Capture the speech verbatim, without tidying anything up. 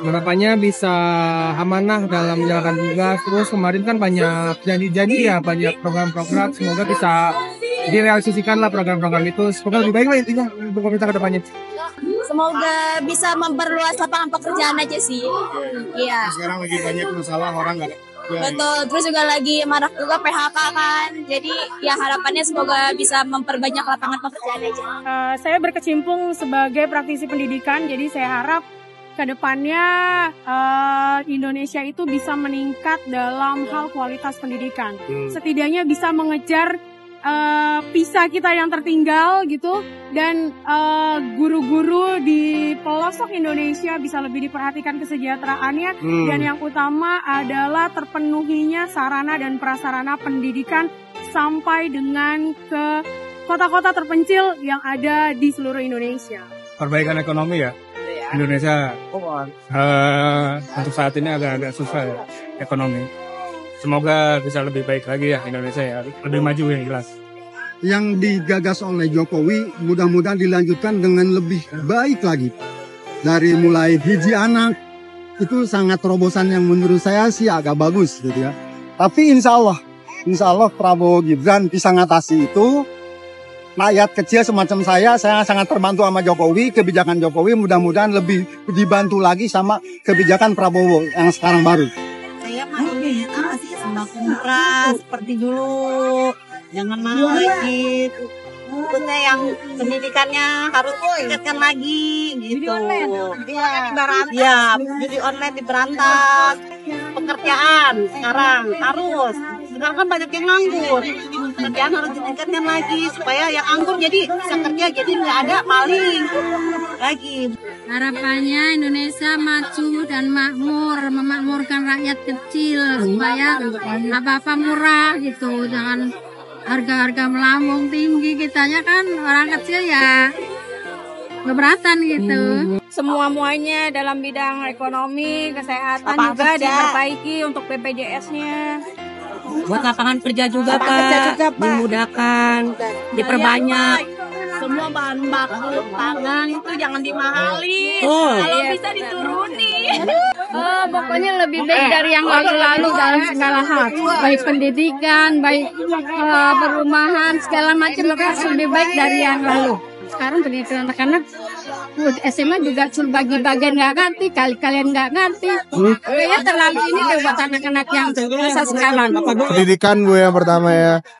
harapannya bisa amanah dalam menjalankan tugas. Terus kemarin kan banyak janji-janji ya, banyak program-program. Semoga bisa direalisasikan lah program-program itu. Semoga lebih baik lah intinya untuk pemerintah ke depannya. Semoga bisa memperluas lapangan pekerjaan aja sih. Iya. Sekarang lagi banyak masalah orang nggak ada. Betul. Terus juga lagi marak juga P H K kan. Jadi ya harapannya semoga bisa memperbanyak lapangan pekerjaan aja. Uh, saya berkecimpung sebagai praktisi pendidikan, jadi saya harap kedepannya uh, Indonesia itu bisa meningkat dalam hal kualitas pendidikan. Hmm. Setidaknya bisa mengejar uh, PISA kita yang tertinggal gitu, dan uh, guru-guru di pelosok Indonesia bisa lebih diperhatikan kesejahteraannya. Hmm. Dan yang utama adalah terpenuhinya sarana dan prasarana pendidikan sampai dengan ke kota-kota terpencil yang ada di seluruh Indonesia. Perbaikan ekonomi ya. Indonesia uh, untuk saat ini agak-agak susah ya ekonomi. Semoga bisa lebih baik lagi ya Indonesia ya, lebih maju yang jelas. Yang digagas oleh Jokowi mudah-mudahan dilanjutkan dengan lebih baik lagi. Dari mulai hiji anak itu sangat terobosan yang menurut saya sih agak bagus gitu ya. Tapi insya Allah, insya Allah Prabowo Gibran bisa ngatasi itu. Rakyat kecil semacam saya, saya sangat terbantu sama Jokowi. Kebijakan Jokowi mudah-mudahan lebih dibantu lagi sama kebijakan Prabowo yang sekarang baru. Saya mah ingin apa sih, sembako murah seperti dulu, jangan mahal lagi. Maksudnya yang pendidikannya harus ditingkatkan lagi gitu. Ya, jadi online diberantas. Pekerjaan sekarang harus. Sekarang kan banyak yang nganggur. Pekerjaan harus ditingkatkan lagi supaya yang nganggur jadi bisa kerja, jadi nggak ada maling lagi. Harapannya Indonesia maju dan makmur, memakmurkan rakyat kecil supaya apa-apa murah gitu, jangan harga-harga melambung tinggi. Kitanya kan orang kecil ya keberatan gitu. Semua muanya dalam bidang ekonomi, kesehatan Lapangan juga kerja diperbaiki untuk B P J S-nya. Buat lapangan kerja juga, Pak, dimudahkan, diperbanyak. Semua bahan baku pangan itu jangan dimahalin. Oh. Kalau bisa diturunin. Oh, pokoknya lebih baik dari yang lalu-lalu dalam segala hal, baik pendidikan, baik uh, perumahan, segala macam harus lebih baik dari yang lalu. Sekarang pendidikan anak-anak S M A juga suruh bagi-bagian nggak ngerti, kali kalian nggak ngerti. Kayaknya terlalu ini buat anak-anak yang masa sekarang. Pendidikan Bu yang pertama ya.